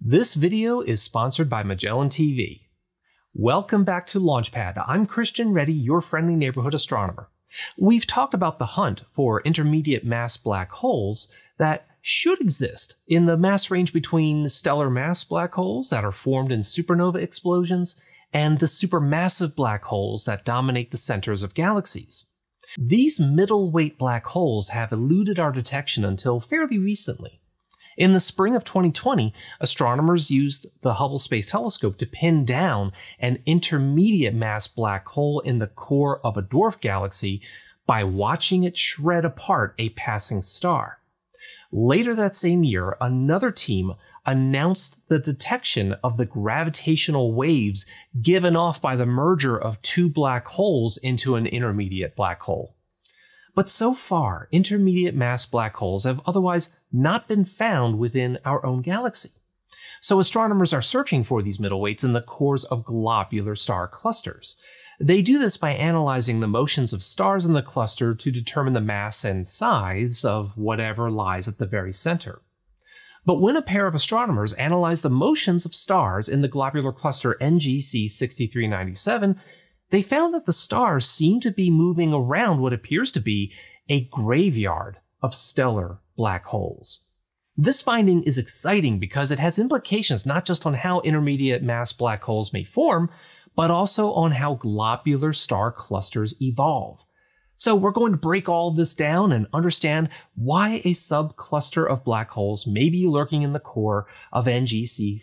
This video is sponsored by Magellan TV. Welcome back to Launchpad. I'm Christian Reddy, your friendly neighborhood astronomer. We've talked about the hunt for intermediate mass black holes that should exist in the mass range between stellar mass black holes that are formed in supernova explosions and the supermassive black holes that dominate the centers of galaxies. These middleweight black holes have eluded our detection until fairly recently. In the spring of 2020, astronomers used the Hubble Space Telescope to pin down an intermediate mass black hole in the core of a dwarf galaxy by watching it shred apart a passing star. Later that same year, another team announced the detection of the gravitational waves given off by the merger of two black holes into an intermediate black hole. But so far, intermediate mass black holes have otherwise not been found within our own galaxy. So astronomers are searching for these middleweights in the cores of globular star clusters. They do this by analyzing the motions of stars in the cluster to determine the mass and size of whatever lies at the very center. But when a pair of astronomers analyzed the motions of stars in the globular cluster NGC 6397, they found that the stars seem to be moving around what appears to be a graveyard of stellar black holes. This finding is exciting because it has implications not just on how intermediate mass black holes may form, but also on how globular star clusters evolve. So we're going to break all of this down and understand why a subcluster of black holes may be lurking in the core of NGC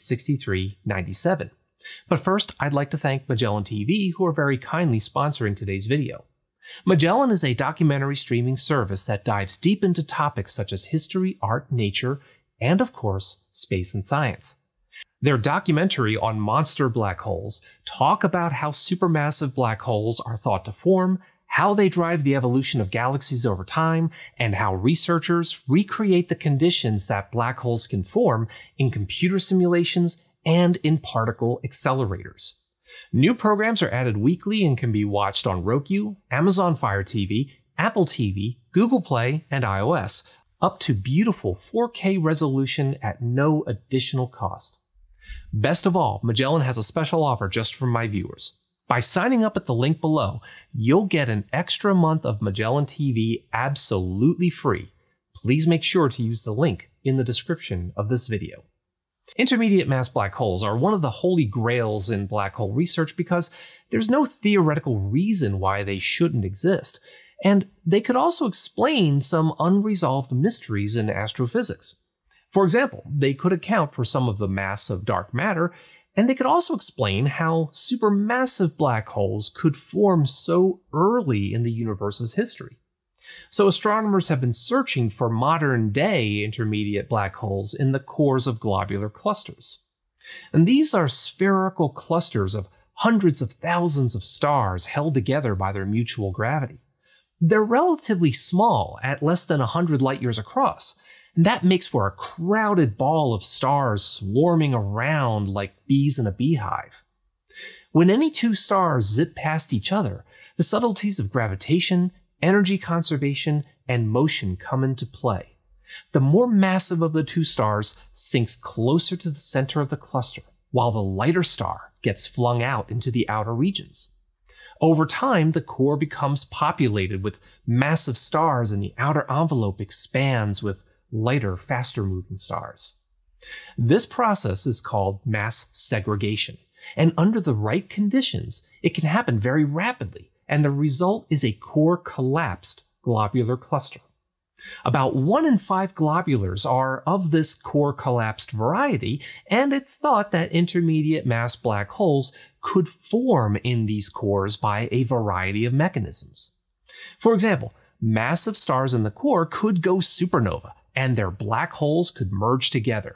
6397. But first, I'd like to thank Magellan TV, who are very kindly sponsoring today's video. Magellan is a documentary streaming service that dives deep into topics such as history, art, nature, and of course, space and science. Their documentary on monster black holes talk about how supermassive black holes are thought to form, how they drive the evolution of galaxies over time, and how researchers recreate the conditions that black holes can form in computer simulations and in particle accelerators. New programs are added weekly and can be watched on Roku, Amazon Fire TV, Apple TV, Google Play, and iOS, up to beautiful 4K resolution at no additional cost. Best of all, Magellan has a special offer just for my viewers. By signing up at the link below, you'll get an extra month of Magellan TV absolutely free. Please make sure to use the link in the description of this video. Intermediate mass black holes are one of the holy grails in black hole research because there's no theoretical reason why they shouldn't exist, and they could also explain some unresolved mysteries in astrophysics. For example, they could account for some of the mass of dark matter, and they could also explain how supermassive black holes could form so early in the universe's history. So astronomers have been searching for modern-day intermediate black holes in the cores of globular clusters. And these are spherical clusters of hundreds of thousands of stars held together by their mutual gravity. They're relatively small, at less than 100 light-years across, and that makes for a crowded ball of stars swarming around like bees in a beehive. When any two stars zip past each other, the subtleties of gravitation, energy conservation, and motion come into play. The more massive of the two stars sinks closer to the center of the cluster, while the lighter star gets flung out into the outer regions. Over time, the core becomes populated with massive stars and the outer envelope expands with lighter, faster-moving stars. This process is called mass segregation, and under the right conditions, it can happen very rapidly, and the result is a core-collapsed globular cluster. About 1 in 5 globulars are of this core-collapsed variety, and it's thought that intermediate mass black holes could form in these cores by a variety of mechanisms. For example, massive stars in the core could go supernova, and their black holes could merge together.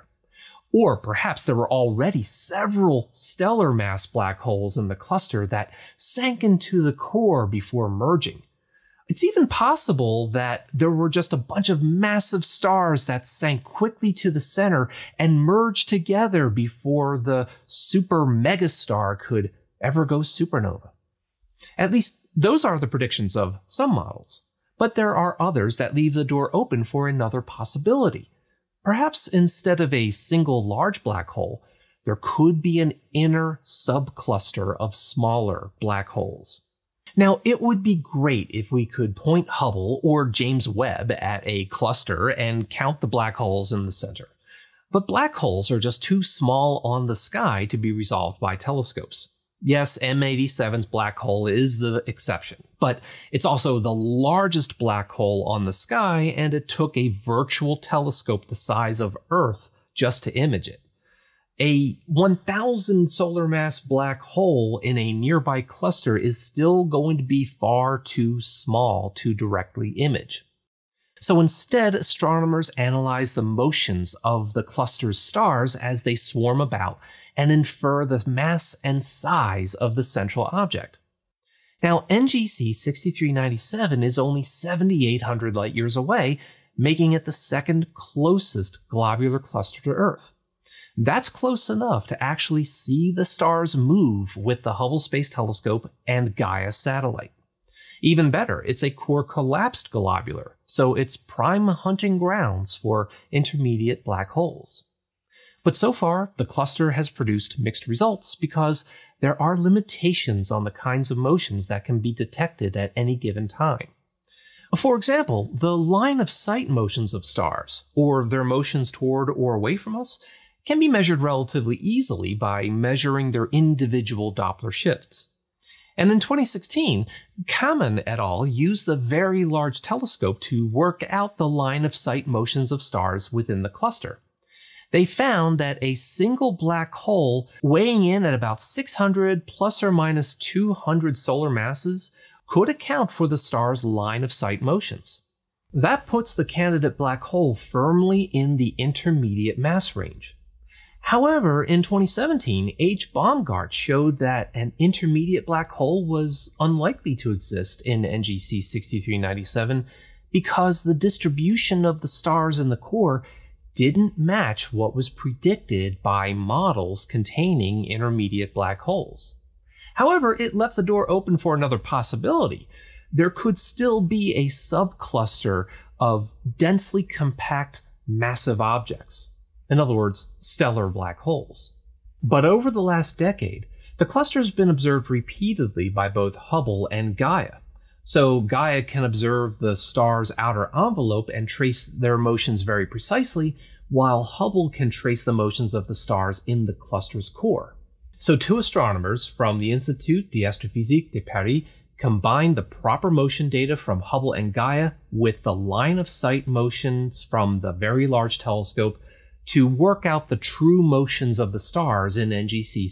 Or perhaps there were already several stellar mass black holes in the cluster that sank into the core before merging. It's even possible that there were just a bunch of massive stars that sank quickly to the center and merged together before the super megastar could ever go supernova. At least those are the predictions of some models, but there are others that leave the door open for another possibility. Perhaps instead of a single large black hole, there could be an inner subcluster of smaller black holes. Now, it would be great if we could point Hubble or James Webb at a cluster and count the black holes in the center. But black holes are just too small on the sky to be resolved by telescopes. Yes, M87's black hole is the exception, but it's also the largest black hole on the sky, and it took a virtual telescope the size of Earth just to image it. A 1,000 solar mass black hole in a nearby cluster is still going to be far too small to directly image. So instead, astronomers analyze the motions of the cluster's stars as they swarm about and infer the mass and size of the central object. Now, NGC 6397 is only 7,800 light-years away, making it the second closest globular cluster to Earth. That's close enough to actually see the stars move with the Hubble Space Telescope and Gaia satellite. Even better, it's a core-collapsed globular, so it's prime hunting grounds for intermediate black holes. But so far, the cluster has produced mixed results because there are limitations on the kinds of motions that can be detected at any given time. For example, the line-of-sight motions of stars, or their motions toward or away from us, can be measured relatively easily by measuring their individual Doppler shifts. And in 2016, Kamen et al. Used the Very Large Telescope to work out the line-of-sight motions of stars within the cluster. They found that a single black hole weighing in at about 600 plus or minus 200 solar masses could account for the star's line-of-sight motions. That puts the candidate black hole firmly in the intermediate mass range. However, in 2017, H. Baumgart showed that an intermediate black hole was unlikely to exist in NGC 6397 because the distribution of the stars in the core didn't match what was predicted by models containing intermediate black holes. However, it left the door open for another possibility. There could still be a subcluster of densely compact massive objects. In other words, stellar black holes. But over the last decade, the cluster has been observed repeatedly by both Hubble and Gaia. So Gaia can observe the star's outer envelope and trace their motions very precisely, while Hubble can trace the motions of the stars in the cluster's core. So two astronomers from the Institut d'Astrophysique de Paris combined the proper motion data from Hubble and Gaia with the line-of-sight motions from the Very Large Telescope to work out the true motions of the stars in NGC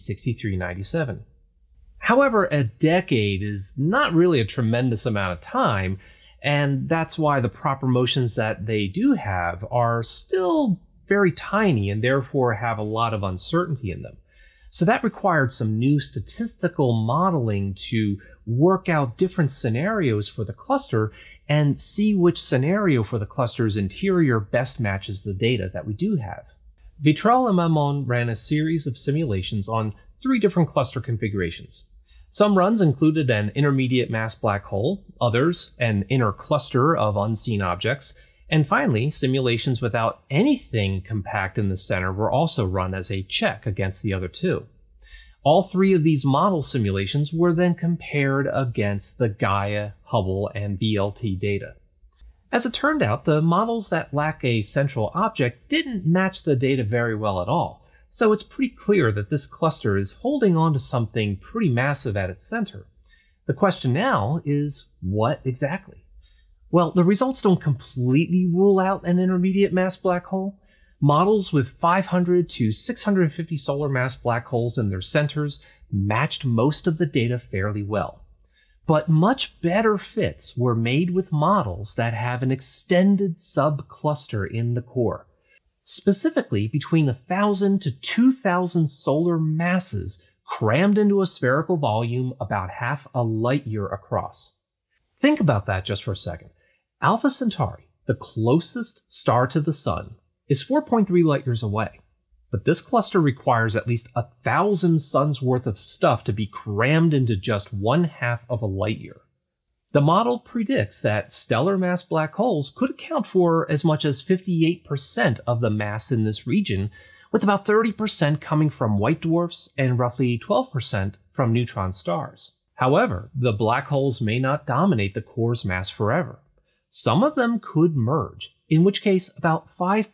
6397. However, a decade is not really a tremendous amount of time, and that's why the proper motions that they do have are still very tiny and therefore have a lot of uncertainty in them. So that required some new statistical modeling to work out different scenarios for the cluster and see which scenario for the cluster's interior best matches the data that we do have. Vitral and Mamon ran a series of simulations on 3 different cluster configurations. Some runs included an intermediate mass black hole, others an inner cluster of unseen objects, and finally, simulations without anything compact in the center were also run as a check against the other 2. All 3 of these model simulations were then compared against the Gaia, Hubble, and VLT data. As it turned out, the models that lack a central object didn't match the data very well at all. So it's pretty clear that this cluster is holding on to something pretty massive at its center. The question now is, what exactly? Well, the results don't completely rule out an intermediate mass black hole. Models with 500 to 650 solar mass black holes in their centers matched most of the data fairly well. But much better fits were made with models that have an extended subcluster in the core. Specifically between 1,000 to 2,000 solar masses crammed into a spherical volume about half a light year across. Think about that just for a second. Alpha Centauri, the closest star to the Sun, is 4.3 light years away. But this cluster requires at least 1,000 suns worth of stuff to be crammed into just 1/2 of a light year. The model predicts that stellar mass black holes could account for as much as 58% of the mass in this region, with about 30% coming from white dwarfs and roughly 12% from neutron stars. However, the black holes may not dominate the core's mass forever. Some of them could merge, in which case about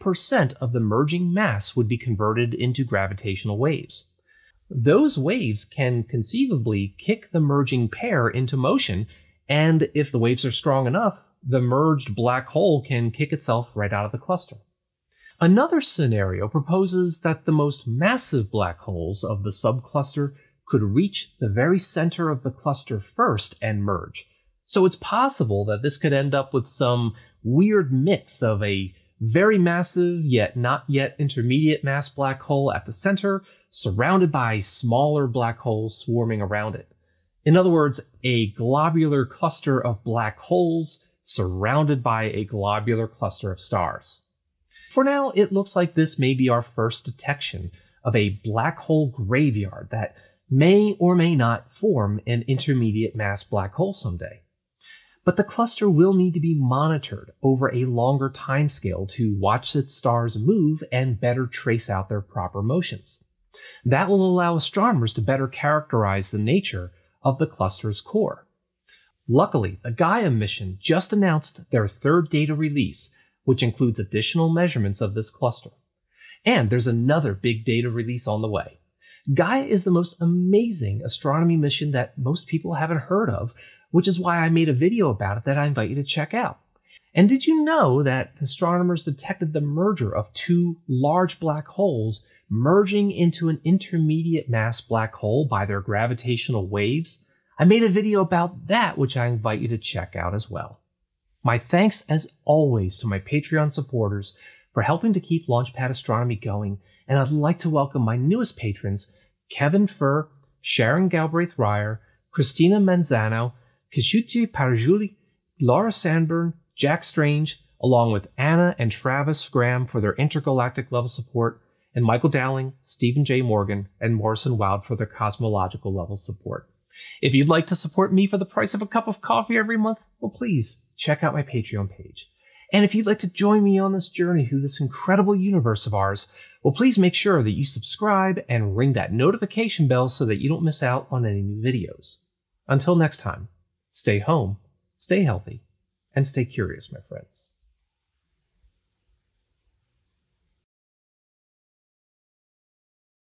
5% of the merging mass would be converted into gravitational waves. Those waves can conceivably kick the merging pair into motion, and if the waves are strong enough, the merged black hole can kick itself right out of the cluster. Another scenario proposes that the most massive black holes of the subcluster could reach the very center of the cluster first and merge. So it's possible that this could end up with some weird mix of a very massive yet not yet intermediate mass black hole at the center, surrounded by smaller black holes swarming around it. In other words, a globular cluster of black holes surrounded by a globular cluster of stars. For now, it looks like this may be our first detection of a black hole graveyard that may or may not form an intermediate mass black hole someday. But the cluster will need to be monitored over a longer timescale to watch its stars move and better trace out their proper motions. That will allow astronomers to better characterize the nature of the cluster's core. Luckily, the Gaia mission just announced their third data release, which includes additional measurements of this cluster. And there's another big data release on the way. Gaia is the most amazing astronomy mission that most people haven't heard of, which is why I made a video about it that I invite you to check out. And did you know that astronomers detected the merger of two large black holes merging into an intermediate mass black hole by their gravitational waves? I made a video about that, which I invite you to check out as well. My thanks, as always, to my Patreon supporters for helping to keep Launchpad Astronomy going, and I'd like to welcome my newest patrons, Kevin Furr, Sharon Galbraith-Ryer, Christina Manzano, Kishuti Parjuli, Laura Sandburn, Jack Strange, along with Anna and Travis Graham for their intergalactic level support, and Michael Dowling, Stephen J. Morgan, and Morrison Wild for their cosmological level support. If you'd like to support me for the price of a cup of coffee every month, well, please check out my Patreon page. And if you'd like to join me on this journey through this incredible universe of ours, well, please make sure that you subscribe and ring that notification bell so that you don't miss out on any new videos. Until next time, stay home, stay healthy, and stay curious, my friends.